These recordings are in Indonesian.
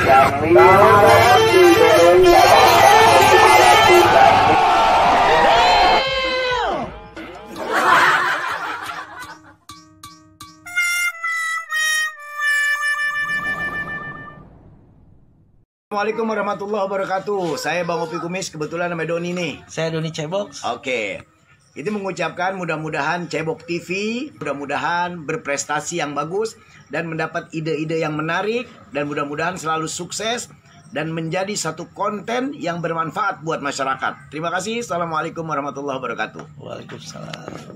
Assalamualaikum warahmatullahi wabarakatuh. Saya Bang Opi Kumis, kebetulan nama Doni nih. Saya Doni Cebox. Oke. Itu mengucapkan mudah-mudahan Cebok TV mudah-mudahan berprestasi yang bagus dan mendapat ide-ide yang menarik dan mudah-mudahan selalu sukses dan menjadi satu konten yang bermanfaat buat masyarakat. Terima kasih. Assalamualaikum warahmatullahi wabarakatuh. Waalaikumsalam.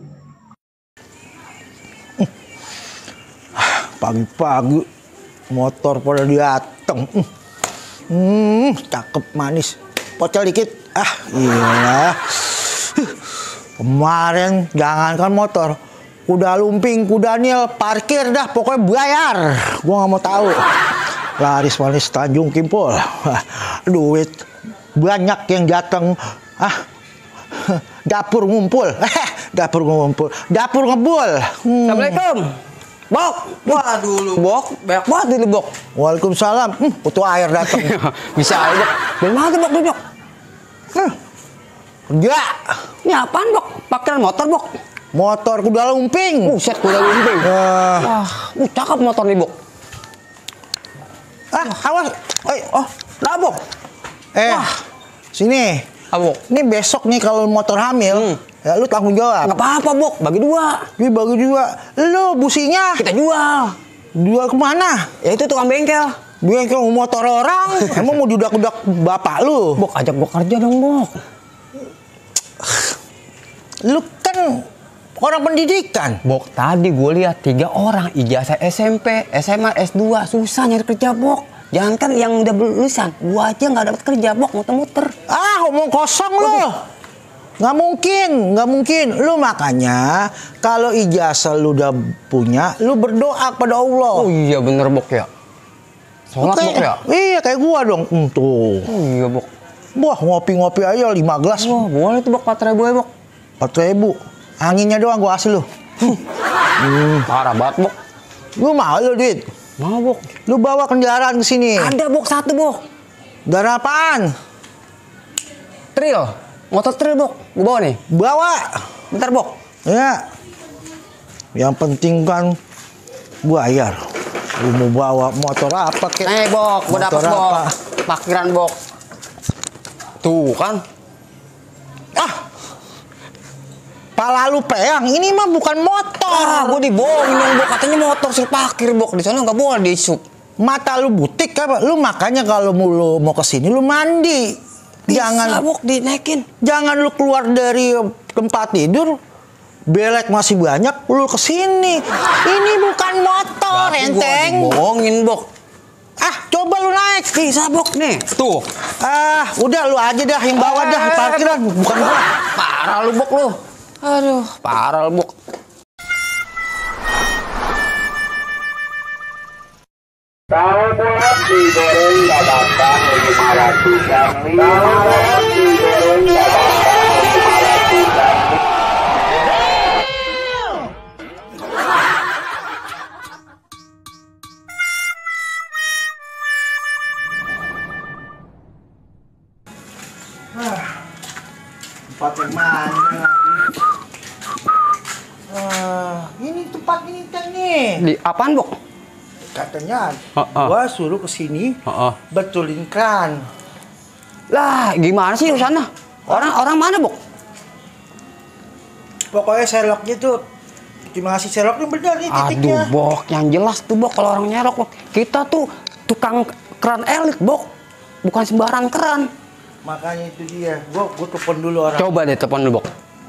Pagi-pagi motor pada dateng. Cakep manis. Pocel dikit. Iya. Kemarin jangankan motor, kuda lumping, kuda nil, parkir dah, pokoknya bayar. Gua nggak mau tahu. Laris manis Tanjung Kimpul. Duit banyak yang datang. Dapur ngumpul. Dapur ngumpul. Dapur ngebul. Assalamualaikum. Bok, waduh lu Bok, banyak banget ini Bok. Waalaikumsalam. Butuh air datang. Bisa aja Bok. Dari mana tuh Bok, Bok? Kerja. Ini apaan Bok? Parkiran motor Bok? Motor kuda lumping. Set kuda lumping. Wah, cakep motor nih Bok. Awas. Nah Bok. Wah. Sini. Bok. Ini besok nih kalau motor hamil, ya lu tanggung jawab. Nggak apa-apa Bok, bagi dua. Ini bagi dua. Lu businya Kita jual. jual kemana? Ya itu tukang bengkel. Bengkel motor orang. Emang mau dudak-dudak bapak lu? Bok, ajak Bok kerja dong Bok. Lu kan orang pendidikan. Bok, tadi gue lihat 3 orang ijazah SMP, SMA, S2 susah nyari kerja Bok. Jangan kan yang udah lulusan, gua aja nggak dapat kerja Bok, muter-muter. Omong kosong lu. Nggak mungkin. Lu makanya kalau ijazah lu udah punya, lu berdoa pada Allah. Oh iya bener Bok ya. Sholat Bok ya? Iya kayak gua dong. Tuh. Oh iya Bok. Wah ngopi-ngopi aja 5 gelas. Wah boleh tuh Bok, 4.000 ya Bok. 4.000. Anginnya doang gua kasih lu. Parah banget Bok. Lu mau lu duit? Mau Bok. Lu bawa kendaraan ke sini. Ada Bok, 1 Bok. Kendaraan apaan? Trail. Motor trail Bok. Gua bawa nih. Bawa. Bentar Bok. Ya. Yang penting kan bayar. Lu mau bawa motor apa kek? Nih Bok, gua Motor dapet Bok. apa? Parkiran Bok. Tuh kan. Pala lu peang, ini mah bukan motor. Gua dibohongin dong Bok. Katanya motor suruh parkir Bok. Di sana nggak boleh diisup. Mata lu butik apa? Lu makanya kalau lu mau ke sini lu mandi. Bisa Bok dinaikin. Jangan lu keluar dari tempat tidur. Belek masih banyak, lu ke sini. Ini bukan motor, enteng. Gua dibohongin Bok. Coba lu naik. Bisa Bok nih. Tuh. Udah lu aja dah yang bawa dah parkiran, bukan gua. Parah lu Bok lu. Aduh, parah lu Bok. Tahu bulat digoreng dadakan 500 yang tahu bulat digoreng dadakan 500 yang Tempat yang mana? Ini tempat ini kan nih. Di apaan Bok? Katanya gua suruh kesini betulin kran. Lah, gimana sih urusannya? Orang mana Bok? Pokoknya seroknya tuh cuma ngasih serok yang benar nih titiknya. Aduh Bok, yang jelas tuh Bok kalau orang nyerok Bok. Kita tuh tukang keran elit Bok. Bukan sembarang keran. Makanya itu dia. Gua telepon dulu orang. Coba deh telepon dulu Bok.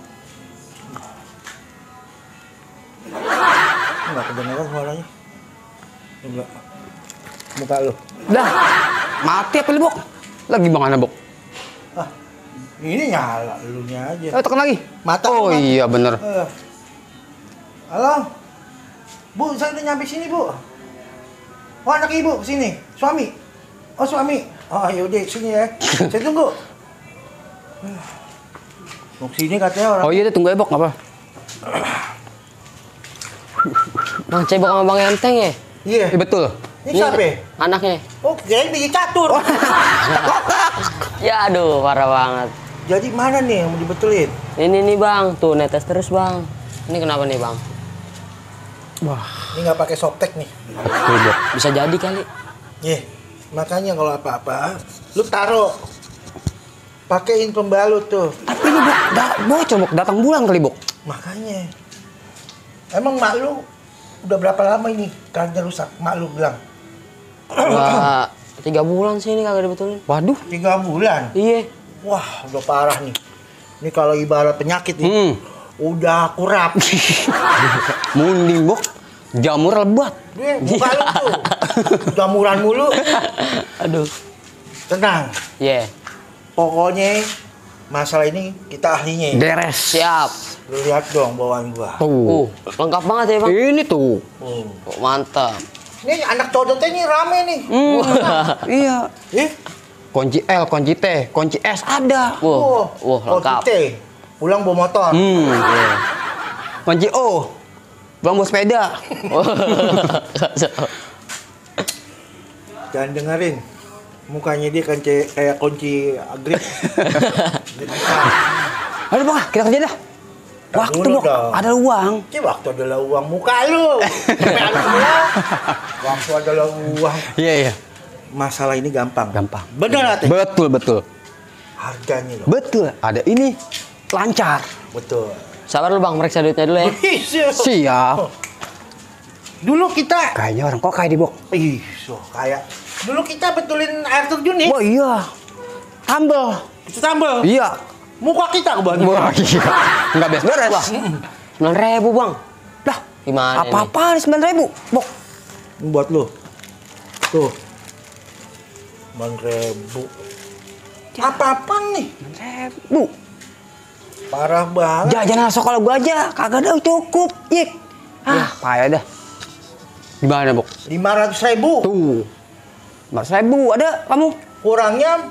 Enggak kedengeran suaranya. Enggak. Muka lu. Dah, mati apa lu Bok? Lagi mana Bok? Ini nyala elunya aja. Tekan lagi. Mata. Oh iya bener. Halo. Bu, saya udah nyampe sini, Bu. Oh, anak ibu sini. Suami. Oh, suami. Oh, yaudah sini ya. Saya tunggu. Mau sini katanya orang. Oh iya deh, tunggu ya Bok, nggak apa. Bang Cebok sama Bang Enteng ya? Iya. Betul. Ini siapa? Anaknya. Oh, kirain biji catur. Ya aduh, parah banget. Jadi mana nih yang mau dibetulin? Ini nih bang, tuh netes terus bang. Ini kenapa nih bang? Wah, ini nggak pakai softtek nih. Betul, Bok. Bisa jadi kali. Makanya kalau apa-apa, lu taruh. Pakein pembalut tuh. Tapi ini Bok, bocor Bok, datang bulan kali Bok. Makanya. Emang mak lu udah berapa lama ini keranjang rusak? Mak lu bilang. Wah, 3 bulan sih ini kagak dibetulin. Waduh. 3 bulan. Iya. Wah, udah parah nih. Ini kalau ibarat penyakit nih. Udah kurap. Munding Bok. Jamur lebat. Dia buka lu tuh. Jamuran mulu. Aduh. Tenang. Iya. Pokoknya masalah ini kita ahlinya. Beres. Siap. Lu lihat dong bawaan gua. Tuh. Lengkap banget ya bang. Ini tuh. Oh, mantap. Ini anak codotnya ini rame nih. Iya. Kunci Kunci L, kunci T, kunci S ada. Wah, lengkap. Kunci T. Pulang bawa motor. Iya. Kunci O. Bang bawa sepeda. Jangan dengerin. Mukanya dia kan kayak kunci grip. Aduh bang, kita kerja dah. Waktu dulu Bok, dong. ada uang. Waktu adalah uang, muka lu. Waktu adalah uang. Iya. Masalah ini gampang. Gampang. Benar Ate? Betul. Harganya loh. Betul. Ada ini lancar. Betul. Sabar lu bang, meriksa duitnya dulu ya. Siap. Dulu kita. Kayaknya orang kok kayak di Bok. Kayak. Dulu kita betulin air terjun nih. Wah iya. Tambel. Itu tambel. Iya. Muka kita kebantu. Wah iya. Nggak beres-beres. Wah. 9.000 bang. Dah. Gimana apa-apa 9.000 Bok. Ini buat lu. Tuh. 9.000. Apa-apa nih? 9.000. Parah banget. Jajan asok kalau gua aja kagak ada cukup. Yik. Payah dah. Gimana Bok? 500.000. Tuh. 500.000 ada kamu? Kurangnya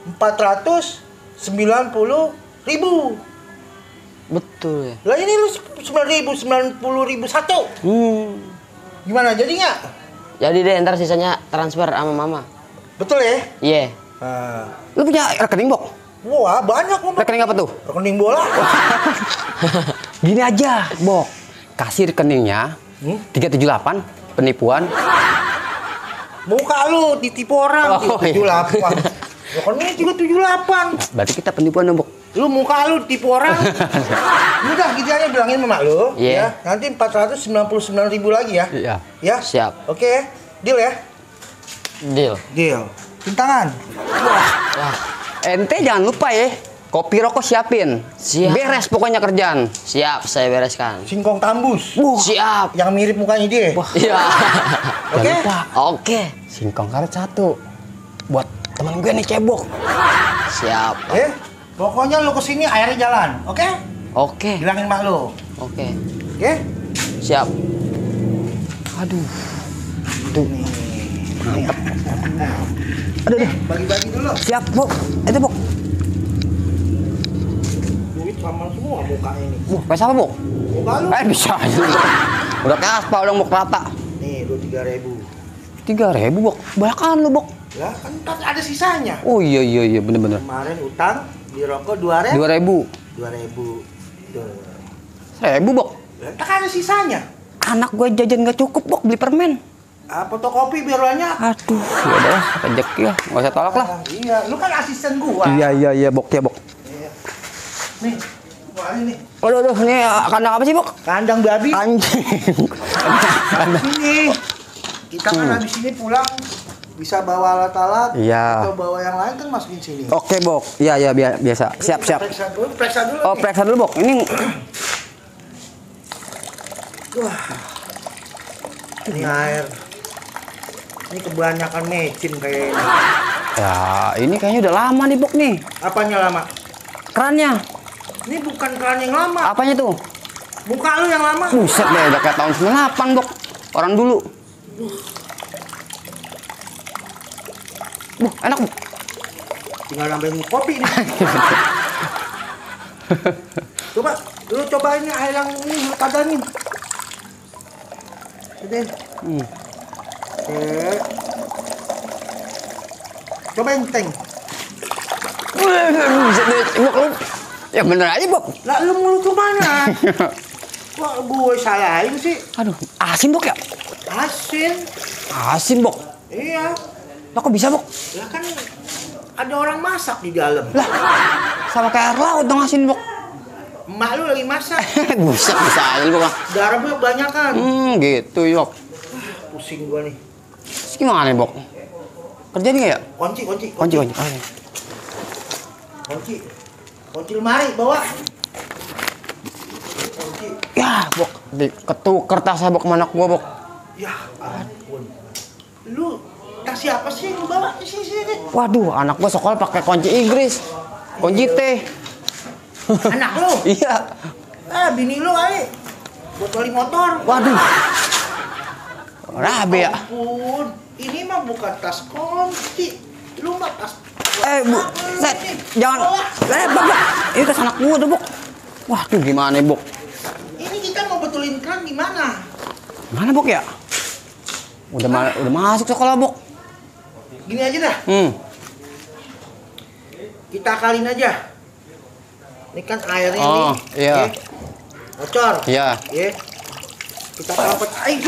490.000. Betul ya. Lah ini lu 9.000, 90.000 satu. Gimana jadi nggak? Jadi deh ntar sisanya transfer sama mama. Betul ya? Iya. Nah. Lu punya rekening Bok? Wah banyak Bok. Rekening apa tuh? Rekening bola. Gini aja Bok. Kasih rekeningnya 378 penipuan. Muka lu ditipu orang. Oh, 378. Rekening juga 78. Berarti kita penipuan dong Bok. Lu muka lu tipu orang. Udah gitu aja bilangin sama lu. Iya. Ya. Nanti 499.000 lagi ya. Iya. Ya. Siap. Oke ya. Deal ya. Deal. Deal. Tangan. Wah. Ente jangan lupa ya. Kopi rokok siapin. Siap. Beres pokoknya kerjaan. Siap, saya bereskan. Singkong tambus. Siap. Yang mirip mukanya dia. Iya. Oke? Oke. Singkong karet 1. Buat teman gue nih cebok. Siap. Pokoknya lu kesini airnya jalan. Oke? Oke. Bilangin mak lu. Oke. Oke? Siap. Aduh. Tuh. Mantap. Aduh. Bagi-bagi dulu. Siap, Bok. Itu, Bok. Duit sama semua mukanya ini. Kayak siapa, Bok? Muka lu. Bisa aja. Udah kayak aspal dong, Bok, rata. Nih, lu 3.000. 3.000, Bok. Banyakan lu, Bok. Ya, kan ntar ada sisanya. Oh iya, bener-bener. Kemarin utang di rokok 2.000. 2.000. 2.000. Tuh. 1.000, Bok. Ntar kan ada sisanya. Anak gue jajan gak cukup, Bok, beli permen. Fotokopi biar banyak. Aduh, ya udah, rezeki ya, nggak usah tolak lah. Iya, lu kan asisten gua. Iya, Bok, ya, Bok. Iya. Nih, gua ini nih. Waduh, ini kandang apa sih, Bok? Kandang babi. Anjing. Sini. Kita kan habis ini pulang bisa bawa alat-alat Iya. atau bawa yang lain kan masukin sini. Oke, Bok. Iya, biasa. Siap. Periksa dulu. Oh, nih. periksa dulu, Bok. Ini Wah. Ini air. Ini kebanyakan mecin kayaknya. ya, ini kayaknya udah lama nih, Bok nih. Apanya lama? Kerannya. Ini bukan keran yang lama. Apanya tuh? Muka lu yang lama. Buset deh, udah kayak tahun 98, Bok. Orang dulu. Enak, Bok. Tinggal nambahin kopi nih. Coba, lu cobain nih air yang ini lu kadanin. Udah. Coba enteng. Cebok lu. Ya bener aja, Bok. Lah lu mulu kemana? Kok gue salahin sih? Aduh, asin, Bok ya? Asin. Asin, Bok. Iya. Lah kok bisa, Bok? Lah kan ada orang masak di dalam. Lah, sama kayak air laut dong asin, Bok. Emak lu lagi masak. Buset, bisa aja lu, Bok. Garamnya banyak kan. Gitu, Bok. Pusing gua nih. Terus gimana nih, Bok? Kerja nih ya? Kunci. Kunci. Kunci lemari bawa. Kunci. Ya, Bok. Ketukar tas saya, Bok, sama anak gua, Bok. Ya ampun. Lu tas siapa sih yang lu bawa? Sini. Waduh, anak gua sekolah pakai kunci Inggris. Kunci T. Anak lu? Iya. Bini lu kali. Buat beli motor. Waduh. Rabe ya. Ampun. Ini mah bukan tas kunci. Lu mah tas. Bu, jangan. Bok. Ini tas anak gua, Bok. Waduh, gimana, Bok? Ini kita mau betulin keran gimana? Mana, Bok ya? Udah masuk sekolah, Bok. Gini aja dah. Kita akalin aja. Ini kan airnya Oh, nih. iya. Bocor. Iya. Ya. Kita rapat. Ayo.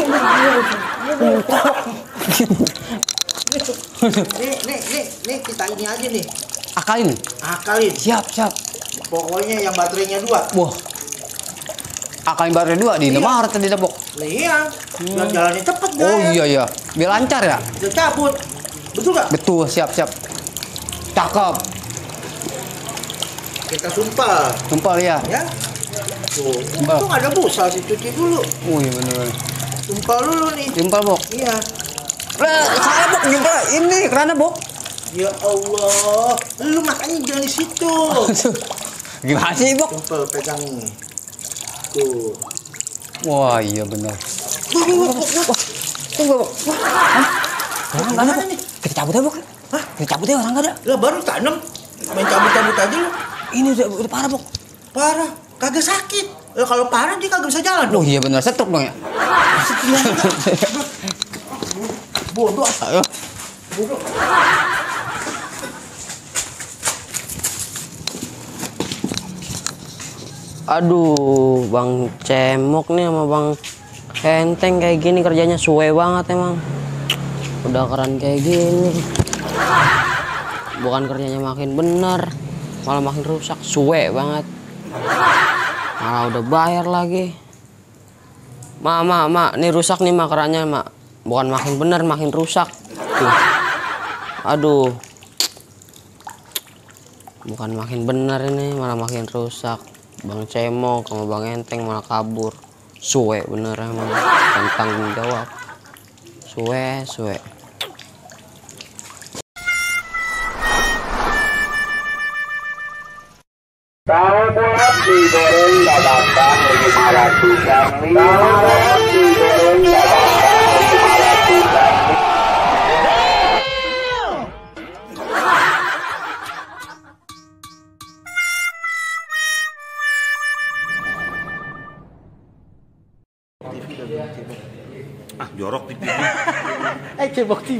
Nih kita ini aja nih. Akalin. Akalin. Siap. Pokoknya yang baterainya 2. Wah. Akalin baterai 2 di Indomaret tadi, Bok. Nah, iya. Biar jalannya cepet dah. Oh iya. Biar lancar ya? Udah cabut. Betul gak? Betul, siap. Cakep. Kita sumpah. Tumpal ya. Ya. Tuh. Untung ada busa dicuci dulu. Oh iya bener. Sumpah dulu nih. Tumpal, Bok. Iya. Saya, Bok, jumpa ini kerana, Bok. Ya Allah. Lu makanya jangan di situ. Gimana sih, Bok? Sumpah pegang nih. Tuh. Wah, iya bener. Tunggu, Bok. Orang nggak ada, Bok. Kita cabut ya, Bok. Hah? Kita cabut ya, orang nggak ada. Lah baru tanam. Main cabut-cabut aja lu. Ini udah parah, Bok. Parah. Kagak sakit. Lah kalau parah dia kagak bisa jalan Oh dong. iya bener, setruk dong ya. Bodoh. Ayo. Bodoh. Aduh, Bang Cemok nih sama Bang Enteng kayak gini kerjanya suwe banget emang. Udah keren kayak gini. Bukan kerjanya makin bener, malah makin rusak, suwe banget. Malah udah bayar lagi. Mak, nih rusak nih kerannya, Mak. Bukan makin bener, makin rusak. Tuh. Aduh. Bukan makin bener ini, malah makin rusak. Bang Cemok sama Bang Enteng malah kabur. Suwe bener emang. Tanggung jawab. Suwe. Tahu bulat digoreng dadakan 500-an. Tahu bulat digoreng dadakan 500-an. Jorok TV. Cebok TV.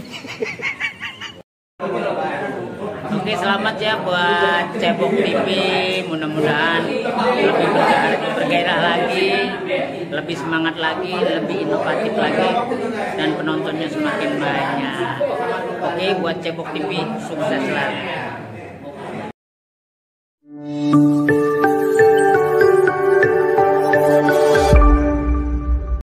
Oke, selamat ya buat Cebok TV. Mudah-mudahan lebih bergairah lagi, lebih semangat lagi, lebih inovatif lagi, dan penontonnya semakin banyak. Oke, buat Cebok TV, sukses selalu.